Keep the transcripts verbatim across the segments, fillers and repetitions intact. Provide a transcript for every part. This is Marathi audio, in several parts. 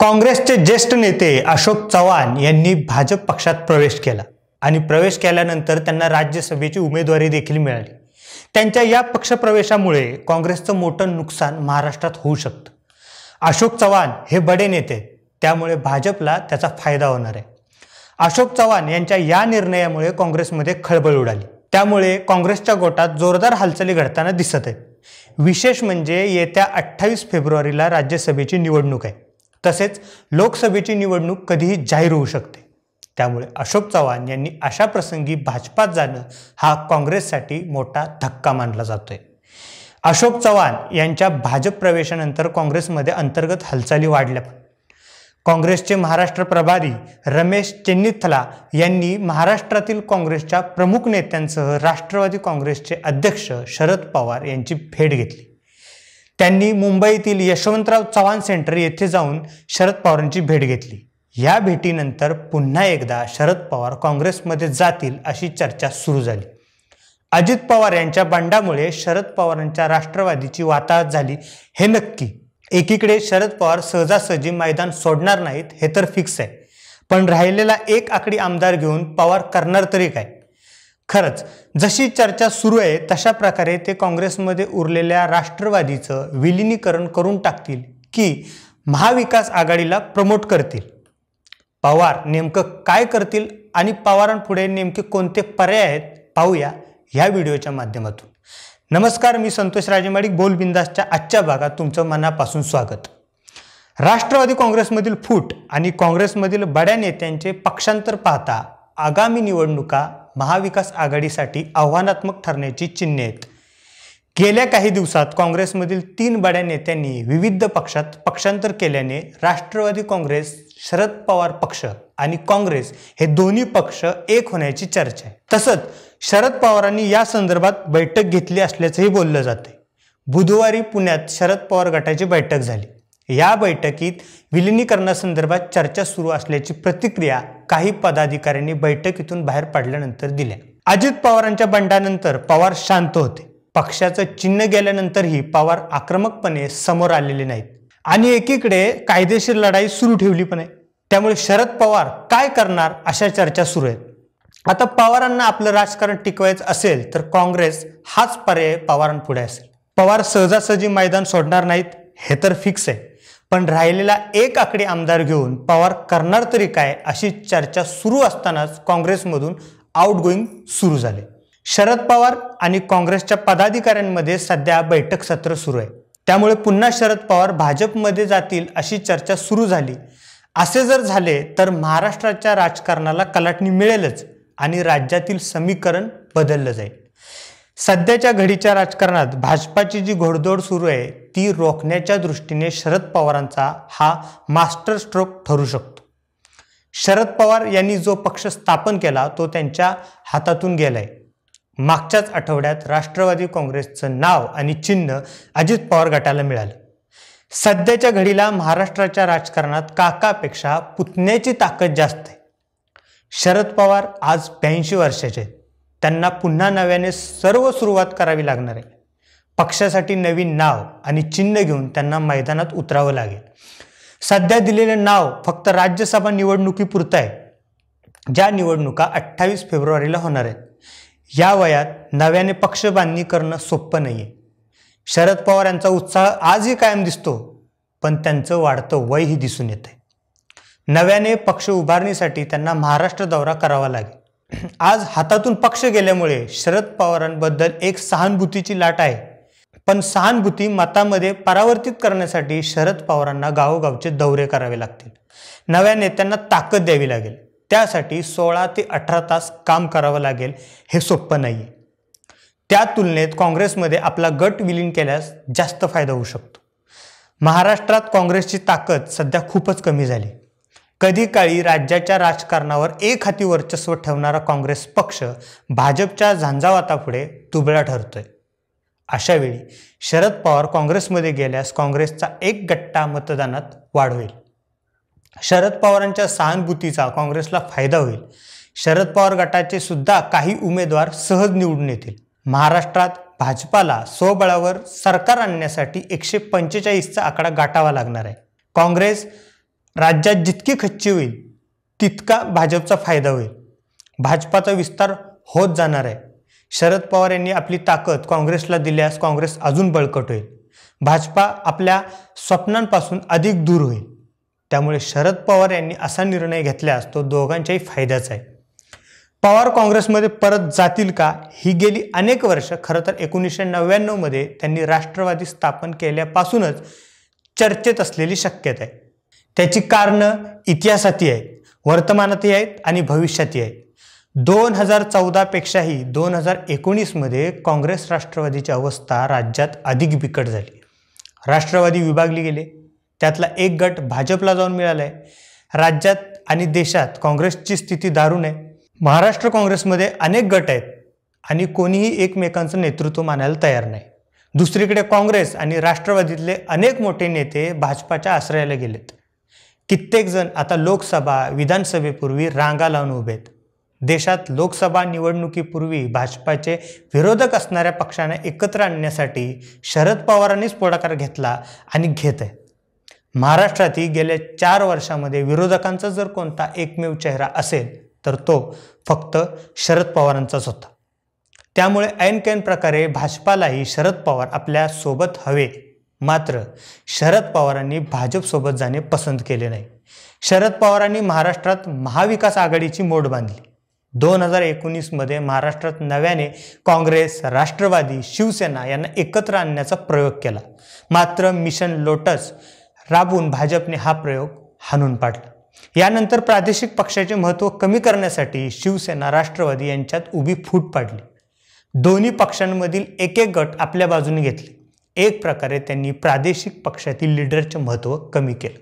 काँग्रेसचे ज्येष्ठ नेते अशोक चव्हाण यांनी भाजप पक्षात प्रवेश केला आणि प्रवेश केल्यानंतर त्यांना राज्यसभेची उमेदवारी देखील मिळाली। त्यांच्या या पक्षप्रवेशामुळे काँग्रेसचं मोठं नुकसान महाराष्ट्रात होऊ शकतं। अशोक चव्हाण हे बडे नेते, त्यामुळे भाजपला त्याचा फायदा होणार आहे। अशोक चव्हाण यांच्या या निर्णयामुळे काँग्रेसमध्ये खळबळ उडाली, त्यामुळे काँग्रेसच्या गोटात जोरदार हालचाली घडताना दिसत आहेत। विशेष म्हणजे येत्या अठ्ठावीस फेब्रुवारीला राज्यसभेची निवडणूक आहे, तसेच लोकसभेची निवडणूक कधीही जाहीर होऊ शकते। त्यामुळे अशोक चव्हाण यांनी अशा प्रसंगी भाजपात जाणं हा काँग्रेससाठी मोठा धक्का मानला जातोय। अशोक चव्हाण यांच्या भाजप प्रवेशानंतर काँग्रेसमध्ये अंतर्गत हालचाली वाढल्या। काँग्रेसचे महाराष्ट्र प्रभारी रमेश चेन्निथला यांनी महाराष्ट्रातील काँग्रेसच्या प्रमुख नेत्यांसह राष्ट्रवादी काँग्रेसचे अध्यक्ष शरद पवार यांची भेट घेतली। त्यांनी मुंबईतील यशवंतराव चव्हाण सेंटर येथे जाऊन शरद पवारांची भेट घेतली। या भेटीनंतर पुन्हा एकदा शरद पवार काँग्रेसमध्ये जातील अशी चर्चा सुरू झाली। अजित पवार यांच्या बंडामुळे शरद पवारांच्या राष्ट्रवादीची वाताहत झाली हे नक्की। एकीकडे शरद पवार सहजासहजी मैदान सोडणार नाहीत हे तर फिक्स आहे, पण राहिलेला एक आकडी आमदार घेऊन पवार करणार तरी काय? खरंच जशी चर्चा सुरू आहे तशा प्रकारे ते काँग्रेसमध्ये उरलेल्या राष्ट्रवादीचं विलीनीकरण करून टाकतील की महाविकास आघाडीला प्रमोट करतील? पवार नेमकं काय करतील आणि पवारांपुढे नेमके कोणते पर्याय आहेत पाहूया ह्या व्हिडिओच्या माध्यमातून। नमस्कार, मी संतोष राजेमाडिक बोल बिंदासच्या आजच्या भागात तुमचं मनापासून स्वागत। राष्ट्रवादी काँग्रेसमधील फूट आणि काँग्रेसमधील बड्या नेत्यांचे पक्षांतर पाहता आगामी निवडणुका महाविकास आघाडीसाठी आव्हानात्मक ठरण्याची चिन्हे आहेत। गेल्या काही दिवसात काँग्रेसमधील तीन बड्या नेत्यांनी विविध पक्षात पक्षांतर केल्याने राष्ट्रवादी काँग्रेस, शरद पवार पक्ष आणि काँग्रेस हे दोन्ही पक्ष एक होण्याची चर्चा आहे। तसंच शरद पवारांनी या संदर्भात बैठक घेतली असल्याचंही बोललं जाते। बुधवारी पुण्यात शरद पवार गटाची बैठक झाली। या बैठकीत विलिनीकरणासंदर्भात चर्चा सुरू असल्याची प्रतिक्रिया काही पदाधिकाऱ्यांनी बैठकीतून बाहेर पडल्यानंतर दिल्या। अजित पवारांच्या बंडानंतर पवार शांत होते। पक्षाचं चिन्ह गेल्यानंतरही पवार आक्रमकपणे समोर आलेले नाहीत आणि एकीकडे कायदेशीर लढाई सुरू ठेवली पण आहे। त्यामुळे शरद पवार काय करणार अशा चर्चा सुरू आहेत। आता पवारांना आपलं राजकारण टिकवायचं असेल तर काँग्रेस हाच पर्याय पवारांपुढे असेल। पवार सहजासहजी मैदान सोडणार नाहीत हे तर फिक्स आहे, पण राहिलेला एक आकडी आमदार घेऊन पवार करणार तरी काय अशी चर्चा सुरू असतानाच काँग्रेसमधून आउटगोईंग सुरू झाले। शरद पवार आणि काँग्रेसच्या पदाधिकाऱ्यांमध्ये सध्या बैठक सत्र सुरू आहे, त्यामुळे पुन्हा शरद पवार भाजपमध्ये जातील अशी चर्चा सुरू झाली। असे जर झाले तर महाराष्ट्राच्या राजकारणाला कलाटणी मिळेलच आणि राज्यातील समीकरण बदललं जाईल। सध्याच्या घडीच्या राजकारणात भाजपाची जी घोडदौड सुरू आहे ती रोखण्याच्या दृष्टीने शरद पवारांचा हा मास्टर स्ट्रोक ठरू शकतो। शरद पवार यांनी जो पक्ष स्थापन केला तो त्यांच्या हातातून गेलाय। मागच्याच आठवड्यात राष्ट्रवादी काँग्रेसचं नाव आणि चिन्ह अजित पवार गटाला मिळालं। सध्याच्या घडीला महाराष्ट्राच्या राजकारणात काकापेक्षा पुतण्याची ताकद जास्त आहे। शरद पवार आज ब्याऐंशी वर्षाचे आहेत। त्यांना पुन्हा नव्याने सर्व सुरुवात करावी लागणार आहे। पक्षासाठी नवीन नाव आणि चिन्ह घेऊन त्यांना मैदानात उतरावं लागेल। सध्या दिलेले नाव फक्त राज्यसभा निवडणुकीपुरतं आहे, ज्या निवडणुका अठ्ठावीस फेब्रुवारीला होणार आहेत। या वयात नव्याने पक्ष बांधणी करणं सोपं नाहीये। शरद पवार यांचा उत्साह आजही कायम दिसतो, पण त्यांचं वाढतं वयही दिसून येतंय। नव्याने पक्ष उभारणीसाठी त्यांना महाराष्ट्र दौरा करावा लागेल। आज हातातून पक्ष गेल्यामुळे शरद पवारांबद्दल एक सहानुभूतीची लाट आहे, पण सहानुभूती मतामध्ये परावर्तित करण्यासाठी शरद पवारांना गावोगावचे दौरे करावे लागतील। नव्या नेत्यांना ताकद द्यावी लागेल, त्यासाठी सोळा ते अठरा तास काम करावं लागेल। हे सोपं नाहीये। त्या तुलनेत काँग्रेसमध्ये आपला गट विलीन केल्यास जास्त फायदा होऊ शकतो। महाराष्ट्रात काँग्रेसची ताकद सध्या खूपच कमी झाली। कधी काळी राज्याच्या राजकारणावर एक हाती वर्चस्व ठेवणारा काँग्रेस पक्ष भाजपच्या झंझावातापुढे दुबळा ठरतोय। अशा वेळी शरद पवार काँग्रेसमध्ये गेल्यास काँग्रेसचा एक गट्टा मतदानात वाढ होईल। शरद पवारांच्या सहानुभूतीचा काँग्रेसला फायदा होईल। शरद पवार गटाचे सुद्धा काही उमेदवार सहज निवडून येतील। महाराष्ट्रात भाजपाला स्वबळावर सरकार आणण्यासाठी एकशे पंचेचाळीसचा आकडा गाठावा लागणार आहे। काँग्रेस राज्यात जितकी खच्ची होईल तितका भाजपचा फायदा होईल. भाजपाचा विस्तार होत जाणार आहे. शरद पवार यांनी आपली ताकद काँग्रेसला दिल्यास काँग्रेस अजून बळकट होईल. भाजपा आपल्या स्वप्नांपासून अधिक दूर होईल. त्यामुळे शरद पवार यांनी असा निर्णय घेतल्यास तो दोघांच्याही फायद्याचा आहे. पवार काँग्रेसमध्ये परत जातील का ही गेली अनेक वर्ष, खरं तर एकोणीसशे नव्याण्णवमध्ये त्यांनी राष्ट्रवादी स्थापन केल्यापासूनच चर्चेत असलेली शक्यता आहे. त्याची कारणं इतिहासातही आहेत, वर्तमानातही आहेत आणि भविष्यातही आहेत. दोन हजार चौदापेक्षाही दोन हजार एकोणीसमध्ये काँग्रेस राष्ट्रवादीची अवस्था राज्यात अधिक बिकट झाली. राष्ट्रवादी विभागली गेले, त्यातला एक गट भाजपला जाऊन मिळाला आहे. राज्यात आणि देशात काँग्रेसची स्थिती दारुण आहे. महाराष्ट्र काँग्रेसमध्ये अनेक गट आहेत आणि कोणीही एकमेकांचं नेतृत्व मानायला तयार नाही. दुसरीकडे काँग्रेस आणि राष्ट्रवादीतले अनेक मोठे नेते भाजपाच्या आश्रयाला गेलेत. कित्येक जण आता लोकसभा विधानसभेपूर्वी रांगा लावून उभे आहेत. देशात लोकसभा निवडणुकीपूर्वी भाजपाचे विरोधक असणाऱ्या पक्षांना एकत्र आणण्यासाठी शरद पवारांनीच पुढाकार घेतला आणि घेत आहेत. महाराष्ट्रातही गेल्या चार वर्षामध्ये विरोधकांचा जर कोणता एकमेव चेहरा असेल तर तो फक्त शरद पवारांचाच होता. त्यामुळे ऐनकैन प्रकारे भाजपालाही शरद पवार आपल्या सोबत हवे. मात्र शरद पवारांनी भाजपसोबत जाणे पसंत केले नाही. शरद पवारांनी महाराष्ट्रात महाविकास आघाडीची मोड बांधली. दोन हजार एकोणीसमध्ये महाराष्ट्रात नव्याने काँग्रेस, राष्ट्रवादी, शिवसेना यांना एकत्र आणण्याचा प्रयोग केला. मात्र मिशन लोटस राबवून भाजपने हा प्रयोग हाणून पाडला. यानंतर प्रादेशिक पक्षाचे महत्त्व कमी करण्यासाठी शिवसेना, राष्ट्रवादी यांच्यात उभी फूट पाडली. दोन्ही पक्षांमधील एक एक गट आपल्या बाजूने घेतले. एक प्रकारे त्यांनी प्रादेशिक पक्षातील लीडरचे महत्त्व कमी केलं.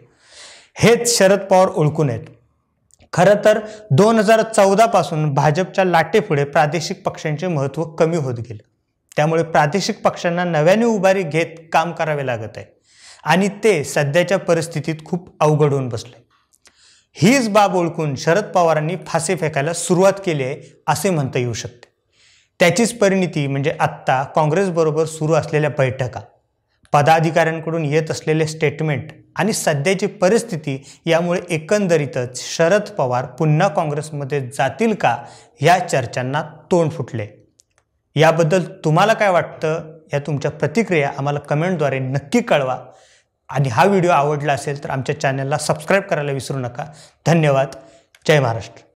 हेच शरद पवार ओळखून आहेत. खरं तर दोन हजार चौदापासून भाजपच्या लाटेपुढे प्रादेशिक पक्षांचे महत्त्व कमी होत गेलं. त्यामुळे प्रादेशिक पक्षांना नव्याने उभारी घेत काम करावे लागत आहे आणि ते सध्याच्या परिस्थितीत खूप अवघड होऊन बसले. हीच बाब ओळखून शरद पवारांनी फासे फेकायला सुरुवात केली आहे असे म्हणता येऊ शकते. त्याचीच परिणिती म्हणजे आत्ता काँग्रेसबरोबर सुरू असलेल्या बैठका, पदाधिकाऱ्यांकडून येत असलेले स्टेटमेंट आणि सध्याची परिस्थिती यामुळे एकंदरीतच शरद पवार पुन्हा काँग्रेसमध्ये जातील का या चर्चांना तोंड फुटले. याबद्दल तुम्हाला काय वाटतं या तुमच्या प्रतिक्रिया आम्हाला कमेंटद्वारे नक्की कळवा आणि हा व्हिडिओ आवडला असेल तर आमच्या चॅनलला सबस्क्राईब करायला विसरू नका. धन्यवाद. जय महाराष्ट्र.